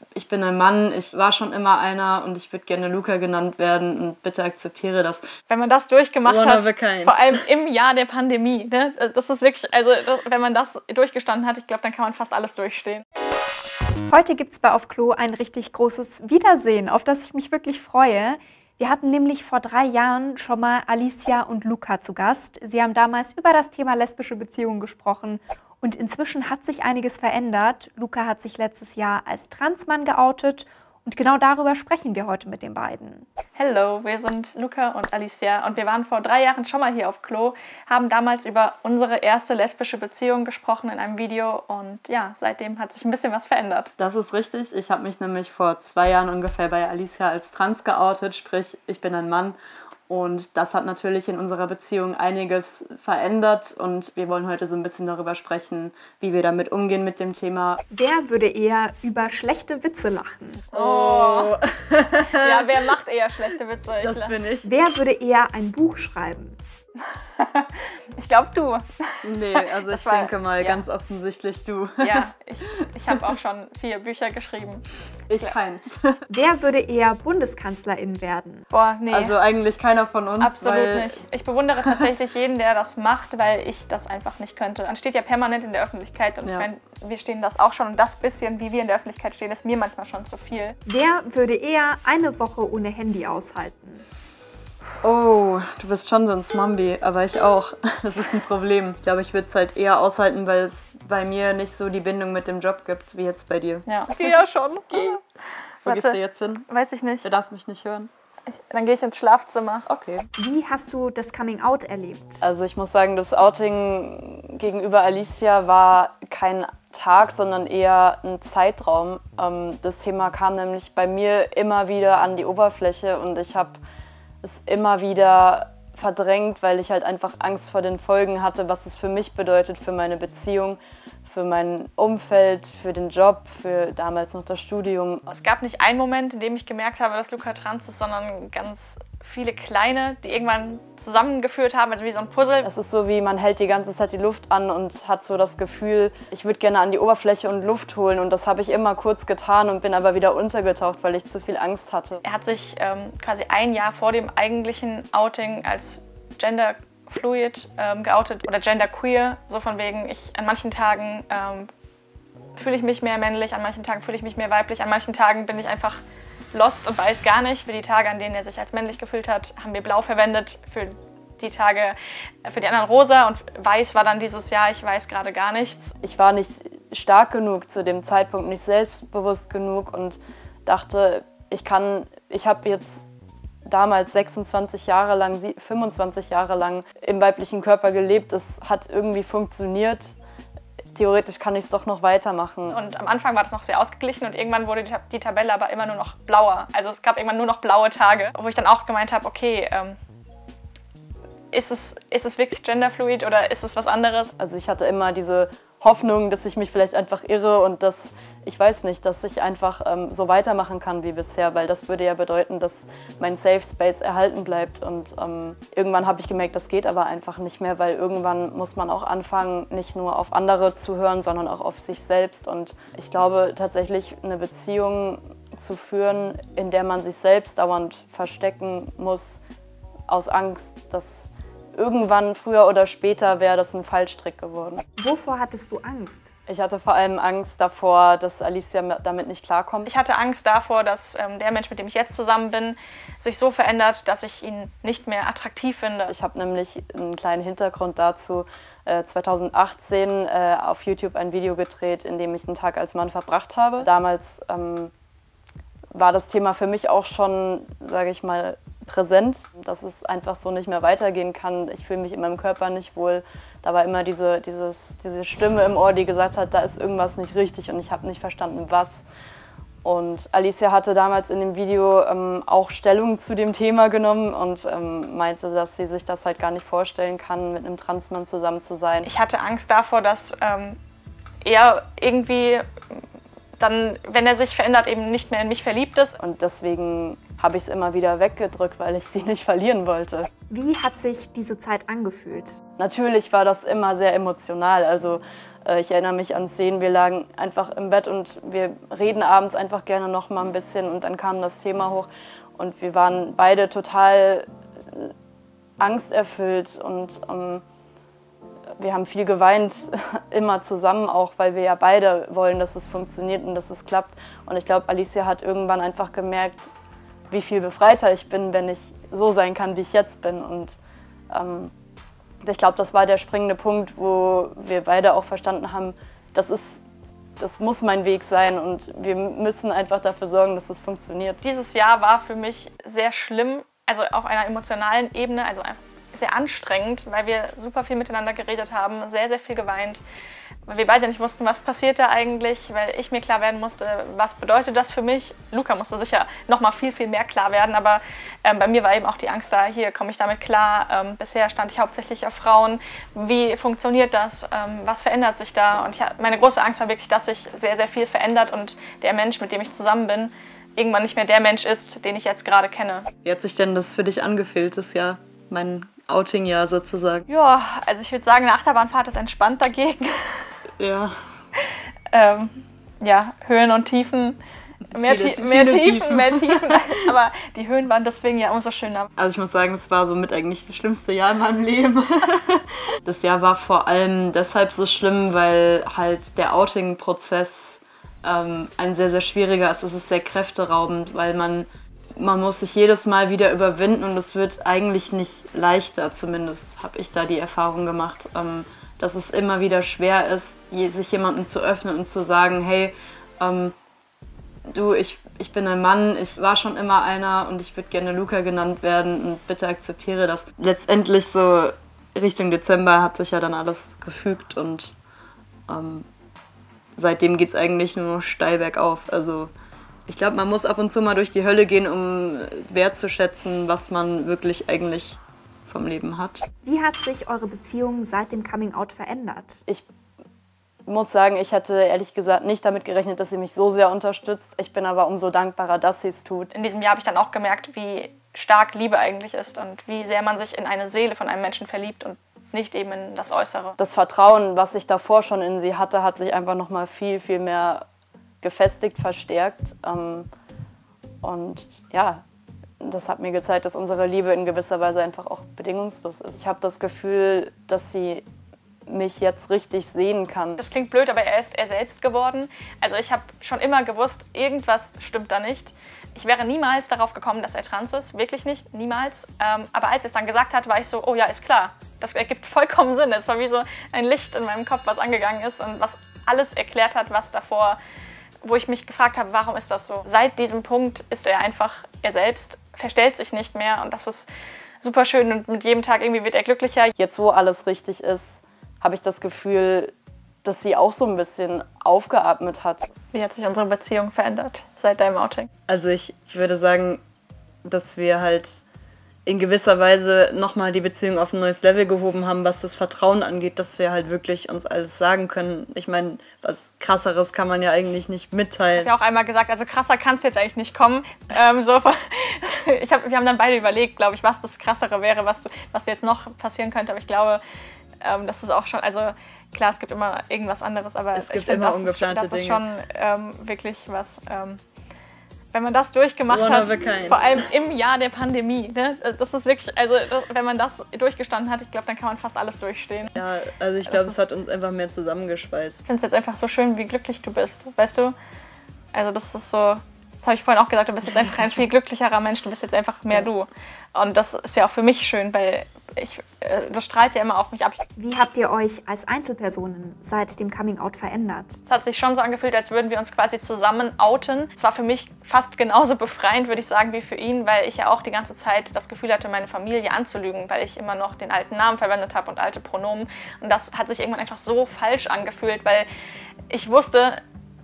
ich bin ein Mann, ich war schon immer einer und ich würde gerne Luca genannt werden und bitte akzeptiere das. Wenn man das durchgemacht hat, vor allem im Jahr der Pandemie, ne? Das ist wirklich, also wenn man das durchgestanden hat, ich glaube, dann kann man fast alles durchstehen. Heute gibt es bei Auf Klo ein richtig großes Wiedersehen, auf das ich mich wirklich freue. Wir hatten nämlich vor 3 Jahren schon mal Alicia und Luca zu Gast. Sie haben damals über das Thema lesbische Beziehungen gesprochen und inzwischen hat sich einiges verändert. Luca hat sich letztes Jahr als Transmann geoutet und genau darüber sprechen wir heute mit den beiden. Hello, wir sind Luca und Alicia und wir waren vor 3 Jahren schon mal hier auf Klo, haben damals über unsere erste lesbische Beziehung gesprochen in einem Video und ja, seitdem hat sich ein bisschen was verändert. Das ist richtig. Ich habe mich nämlich vor 2 Jahren ungefähr bei Alicia als trans geoutet, sprich ich bin ein Mann. Und das hat natürlich in unserer Beziehung einiges verändert und wir wollen heute so ein bisschen darüber sprechen, wie wir damit umgehen mit dem Thema. Wer würde eher über schlechte Witze lachen? Oh. Ja, wer macht eher schlechte Witze? Das bin ich. Wer würde eher ein Buch schreiben? Ich glaube du. Nee, also ich denke mal ganz offensichtlich du. Ja, ich habe auch schon 4 Bücher geschrieben. Ich keins. Wer würde eher Bundeskanzlerin werden? Boah, nee. Also eigentlich keiner von uns. Absolut nicht. Ich bewundere tatsächlich jeden, der das macht, weil ich das einfach nicht könnte. Man steht ja permanent in der Öffentlichkeit und ich meine, wir stehen das auch schon und das bisschen, wie wir in der Öffentlichkeit stehen, ist mir manchmal schon zu viel. Wer würde eher eine Woche ohne Handy aushalten? Oh, du bist schon so ein Zombie, aber ich auch. Das ist ein Problem. Ich glaube, ich würde es halt eher aushalten, weil es bei mir nicht so die Bindung mit dem Job gibt, wie jetzt bei dir. Ja, okay, ja schon. Okay. Wo gehst du jetzt hin? Weiß ich nicht. Du darfst mich nicht hören. Dann gehe ich ins Schlafzimmer. Okay. Wie hast du das Coming-out erlebt? Also ich muss sagen, das Outing gegenüber Alicia war kein Tag, sondern eher ein Zeitraum. Das Thema kam nämlich bei mir immer wieder an die Oberfläche und ich habe es immer wieder verdrängt, weil ich halt einfach Angst vor den Folgen hatte, was es für mich bedeutet, für meine Beziehung, für mein Umfeld, für den Job, für damals noch das Studium. Es gab nicht einen Moment, in dem ich gemerkt habe, dass Luca trans ist, sondern ganz viele kleine, die irgendwann zusammengeführt haben, also wie so ein Puzzle. Es ist so, wie man hält die ganze Zeit die Luft an und hat so das Gefühl, ich würde gerne an die Oberfläche und Luft holen und das habe ich immer kurz getan und bin aber wieder untergetaucht, weil ich zu viel Angst hatte. Er hat sich quasi ein Jahr vor dem eigentlichen Outing als genderfluid geoutet oder genderqueer, so von wegen, an manchen Tagen fühle ich mich mehr männlich, an manchen Tagen fühle ich mich mehr weiblich, an manchen Tagen bin ich einfach lost und weiß gar nicht. Für die Tage, an denen er sich als männlich gefühlt hat, haben wir blau verwendet. Für die Tage, für die anderen rosa und weiß war dann dieses Jahr, ich weiß gerade gar nichts. Ich war nicht stark genug zu dem Zeitpunkt, nicht selbstbewusst genug und dachte, ich habe jetzt damals 26 Jahre lang, 25 Jahre lang im weiblichen Körper gelebt. Es hat irgendwie funktioniert. Theoretisch kann ich es doch noch weitermachen. Und am Anfang war das noch sehr ausgeglichen und irgendwann wurde die Tabelle aber immer nur noch blauer. Also es gab irgendwann nur noch blaue Tage, wo ich dann auch gemeint habe, okay, ist es wirklich genderfluid oder ist es was anderes? Also ich hatte immer diese Hoffnung, dass ich mich vielleicht einfach irre und dass ich einfach so weitermachen kann wie bisher, weil das würde ja bedeuten, dass mein Safe Space erhalten bleibt und irgendwann habe ich gemerkt, das geht aber einfach nicht mehr, weil irgendwann muss man auch anfangen, nicht nur auf andere zu hören, sondern auch auf sich selbst und ich glaube tatsächlich eine Beziehung zu führen, in der man sich selbst dauernd verstecken muss, aus Angst, dass irgendwann, früher oder später, wäre das ein Fallstrick geworden. Wovor hattest du Angst? Ich hatte vor allem Angst davor, dass Alicia damit nicht klarkommt. Ich hatte Angst davor, dass der Mensch, mit dem ich jetzt zusammen bin, sich so verändert, dass ich ihn nicht mehr attraktiv finde. Ich habe nämlich einen kleinen Hintergrund dazu. 2018 auf YouTube ein Video gedreht, in dem ich einen Tag als Mann verbracht habe. Damals war das Thema für mich auch schon, sage ich mal, präsent, dass es einfach so nicht mehr weitergehen kann. Ich fühle mich in meinem Körper nicht wohl. Da war immer diese Stimme im Ohr, die gesagt hat, da ist irgendwas nicht richtig und ich habe nicht verstanden, was. Und Alicia hatte damals in dem Video auch Stellung zu dem Thema genommen und meinte, dass sie sich das halt gar nicht vorstellen kann, mit einem Transmann zusammen zu sein. Ich hatte Angst davor, dass er irgendwie dann, wenn er sich verändert, eben nicht mehr in mich verliebt ist. Und deswegen habe ich es immer wieder weggedrückt, weil ich sie nicht verlieren wollte. Wie hat sich diese Zeit angefühlt? Natürlich war das immer sehr emotional. Also ich erinnere mich an Szenen, wir lagen einfach im Bett und wir reden abends einfach gerne noch mal ein bisschen und dann kam das Thema hoch und wir waren beide total angsterfüllt und wir haben viel geweint, immer zusammen auch, weil wir ja beide wollen, dass es funktioniert und dass es klappt. Und ich glaube, Alicia hat irgendwann einfach gemerkt, wie viel befreiter ich bin, wenn ich so sein kann, wie ich jetzt bin. Und ich glaube, das war der springende Punkt, wo wir beide auch verstanden haben, das muss mein Weg sein und wir müssen einfach dafür sorgen, dass es funktioniert. Dieses Jahr war für mich sehr schlimm, also auf einer emotionalen Ebene, also sehr anstrengend, weil wir super viel miteinander geredet haben, sehr, sehr viel geweint. Weil wir beide nicht wussten, was passiert da eigentlich, weil ich mir klar werden musste, was bedeutet das für mich. Luca musste sicher noch mal viel, viel mehr klar werden, aber bei mir war eben auch die Angst da, hier komme ich damit klar. Bisher stand ich hauptsächlich auf Frauen. Wie funktioniert das? Was verändert sich da? Und meine große Angst war wirklich, dass sich sehr, sehr viel verändert und der Mensch, mit dem ich zusammen bin, irgendwann nicht mehr der Mensch ist, den ich jetzt gerade kenne. Wie hat sich denn das für dich angefühlt, das Jahr, mein Outing-Jahr sozusagen? Ja, also ich würde sagen, eine Achterbahnfahrt ist entspannt dagegen. Ja. Ja, Höhen und Tiefen. Mehr Tiefen. Aber die Höhen waren deswegen ja umso schöner. Also ich muss sagen, das war somit eigentlich das schlimmste Jahr in meinem Leben. Das Jahr war vor allem deshalb so schlimm, weil halt der Outing-Prozess ein sehr, sehr schwieriger ist. Es ist sehr kräfteraubend, weil man muss sich jedes Mal wieder überwinden und es wird eigentlich nicht leichter, zumindest habe ich da die Erfahrung gemacht, dass es immer wieder schwer ist, sich jemandem zu öffnen und zu sagen, hey, du, ich bin ein Mann, ich war schon immer einer und ich würde gerne Luca genannt werden und bitte akzeptiere das. Letztendlich so Richtung Dezember hat sich ja dann alles gefügt und seitdem geht es eigentlich nur noch steil bergauf. Also ich glaube, man muss ab und zu mal durch die Hölle gehen, um wertzuschätzen, was man wirklich eigentlich vom Leben hat. Wie hat sich eure Beziehung seit dem Coming-out verändert? Ich muss sagen, ich hatte ehrlich gesagt nicht damit gerechnet, dass sie mich so sehr unterstützt. Ich bin aber umso dankbarer, dass sie es tut. In diesem Jahr habe ich dann auch gemerkt, wie stark Liebe eigentlich ist und wie sehr man sich in eine Seele von einem Menschen verliebt und nicht eben in das Äußere. Das Vertrauen, was ich davor schon in sie hatte, hat sich einfach noch mal viel, viel mehr gefestigt, verstärkt. Und ja, das hat mir gezeigt, dass unsere Liebe in gewisser Weise einfach auch bedingungslos ist. Ich habe das Gefühl, dass sie mich jetzt richtig sehen kann. Das klingt blöd, aber er ist er selbst geworden. Also ich habe schon immer gewusst, irgendwas stimmt da nicht. Ich wäre niemals darauf gekommen, dass er trans ist, wirklich nicht, niemals. Aber als er es dann gesagt hat, war ich so, oh ja, ist klar. Das ergibt vollkommen Sinn. Es war wie so ein Licht in meinem Kopf, was angegangen ist und was alles erklärt hat, was davor, wo ich mich gefragt habe, warum ist das so? Seit diesem Punkt ist er einfach er selbst, verstellt sich nicht mehr und das ist super schön und mit jedem Tag irgendwie wird er glücklicher. Jetzt, wo alles richtig ist, habe ich das Gefühl, dass sie auch so ein bisschen aufgeatmet hat. Wie hat sich unsere Beziehung verändert seit deinem Outing? Also ich würde sagen, dass wir halt in gewisser Weise nochmal die Beziehung auf ein neues Level gehoben haben, was das Vertrauen angeht, dass wir halt wirklich uns alles sagen können. Ich meine, was Krasseres kann man ja eigentlich nicht mitteilen. Ich habe ja auch einmal gesagt, also krasser kann es jetzt eigentlich nicht kommen. Wir haben dann beide überlegt, glaube ich, was das Krassere wäre, was jetzt noch passieren könnte. Aber ich glaube, das ist auch schon, also klar, es gibt immer irgendwas anderes, aber es gibt immer ungeplante Dinge. Das ist schon wirklich was, wenn man das durchgemacht hat, vor allem im Jahr der Pandemie, ne? Das ist wirklich, also wenn man das durchgestanden hat, ich glaube, dann kann man fast alles durchstehen. Ja, also ich glaube, es hat uns einfach mehr zusammengeschweißt. Ich finde es jetzt einfach so schön, wie glücklich du bist, weißt du? Also das ist so, das habe ich vorhin auch gesagt, du bist jetzt einfach ein viel glücklicherer Mensch, du bist jetzt einfach mehr du. Und das ist ja auch für mich schön, weil das strahlt ja immer auf mich ab. Wie habt ihr euch als Einzelpersonen seit dem Coming-out verändert? Es hat sich schon so angefühlt, als würden wir uns quasi zusammen outen. Es war für mich fast genauso befreiend, würde ich sagen, wie für ihn, weil ich ja auch die ganze Zeit das Gefühl hatte, meine Familie anzulügen, weil ich immer noch den alten Namen verwendet habe und alte Pronomen. Und das hat sich irgendwann einfach so falsch angefühlt, weil ich wusste,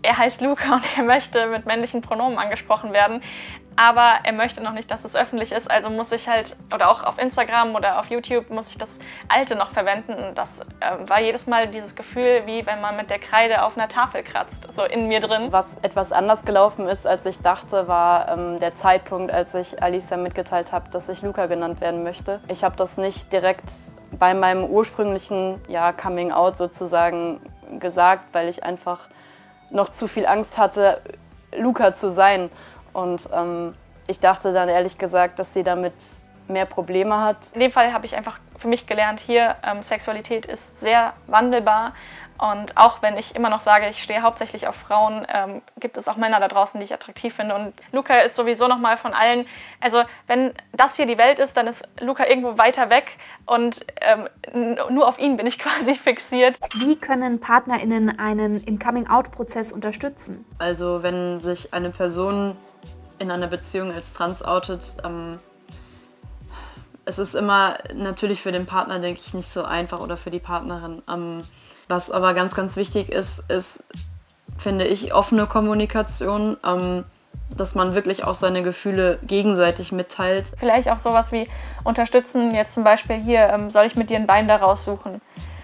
er heißt Luca und er möchte mit männlichen Pronomen angesprochen werden, aber er möchte noch nicht, dass es öffentlich ist, also muss ich halt, oder auch auf Instagram oder auf YouTube, muss ich das Alte noch verwenden. Und das war jedes Mal dieses Gefühl, wie wenn man mit der Kreide auf einer Tafel kratzt, so in mir drin. Was etwas anders gelaufen ist, als ich dachte, war der Zeitpunkt, als ich Alicia mitgeteilt habe, dass ich Luca genannt werden möchte. Ich habe das nicht direkt bei meinem ursprünglichen Coming-out sozusagen gesagt, weil ich einfach noch zu viel Angst hatte, Luca zu sein. Und ich dachte dann ehrlich gesagt, dass sie damit mehr Probleme hat. In dem Fall habe ich einfach für mich gelernt, hier Sexualität ist sehr wandelbar. Und auch wenn ich immer noch sage, ich stehe hauptsächlich auf Frauen, gibt es auch Männer da draußen, die ich attraktiv finde. Und Luca ist sowieso nochmal von allen, also wenn das hier die Welt ist, dann ist Luca irgendwo weiter weg und nur auf ihn bin ich quasi fixiert. Wie können PartnerInnen einen im Coming-out-Prozess unterstützen? Also wenn sich eine Person in einer Beziehung als trans outet, es ist immer natürlich für den Partner, denke ich, nicht so einfach oder für die Partnerin. Was aber ganz, ganz wichtig ist, finde ich, offene Kommunikation, dass man wirklich auch seine Gefühle gegenseitig mitteilt. Vielleicht auch sowas wie unterstützen, jetzt zum Beispiel hier, soll ich mit dir ein Bein da raussuchen?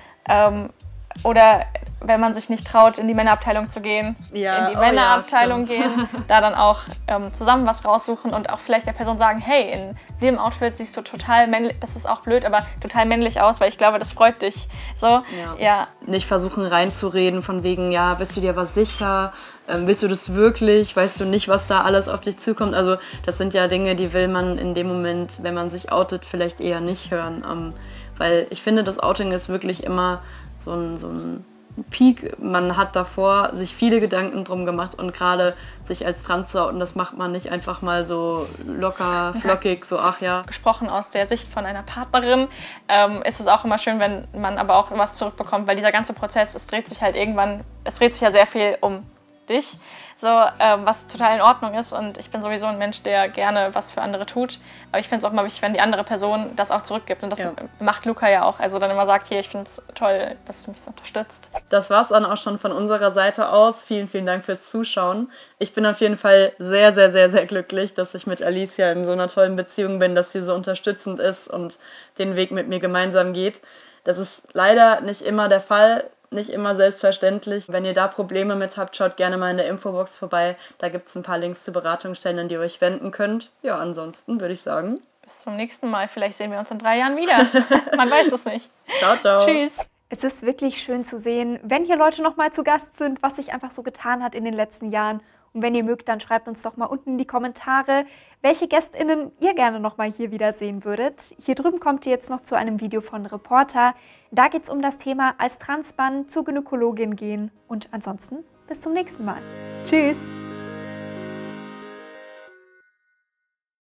Oder wenn man sich nicht traut, in die Männerabteilung zu gehen, in die Männerabteilung gehen, da dann auch zusammen was raussuchen und auch vielleicht der Person sagen, hey, in dem Outfit siehst du total männlich, das ist auch blöd, aber total männlich aus, weil ich glaube, das freut dich. So, ja. Nicht versuchen reinzureden von wegen, ja, bist du dir was sicher? Willst du das wirklich? Weißt du nicht, was da alles auf dich zukommt? Also das sind ja Dinge, die will man in dem Moment, wenn man sich outet, vielleicht eher nicht hören. Weil ich finde, das Outing ist wirklich immer so ein Peak. Man hat davor sich viele Gedanken drum gemacht und gerade sich als Trans zu outen, das macht man nicht einfach mal so locker, flockig, so ach ja. Gesprochen aus der Sicht von einer Partnerin ist es auch immer schön, wenn man aber auch was zurückbekommt, weil dieser ganze Prozess, es dreht sich ja sehr viel um dich, so, was total in Ordnung ist und ich bin sowieso ein Mensch, der gerne was für andere tut, aber ich finde es auch mal wichtig, wenn die andere Person das auch zurückgibt und das macht Luca ja auch, also dann immer sagt, hier, ich finde es toll, dass du mich so unterstützt. Das war es dann auch schon von unserer Seite aus. Vielen, vielen Dank fürs Zuschauen. Ich bin auf jeden Fall sehr, sehr, sehr, sehr glücklich, dass ich mit Alicia in so einer tollen Beziehung bin, dass sie so unterstützend ist und den Weg mit mir gemeinsam geht. Das ist leider nicht immer der Fall. Nicht immer selbstverständlich. Wenn ihr da Probleme mit habt, schaut gerne mal in der Infobox vorbei. Da gibt es ein paar Links zu Beratungsstellen, an die ihr euch wenden könnt. Ja, ansonsten würde ich sagen, bis zum nächsten Mal. Vielleicht sehen wir uns in 3 Jahren wieder. Man weiß es nicht. Ciao, ciao. Tschüss. Es ist wirklich schön zu sehen, wenn hier Leute nochmal zu Gast sind, was sich einfach so getan hat in den letzten Jahren. Und wenn ihr mögt, dann schreibt uns doch mal unten in die Kommentare, welche GästInnen ihr gerne nochmal hier wiedersehen würdet. Hier drüben kommt ihr jetzt noch zu einem Video von Reporter. Da geht es um das Thema als Transmann zur Gynäkologin gehen. Und ansonsten bis zum nächsten Mal. Tschüss!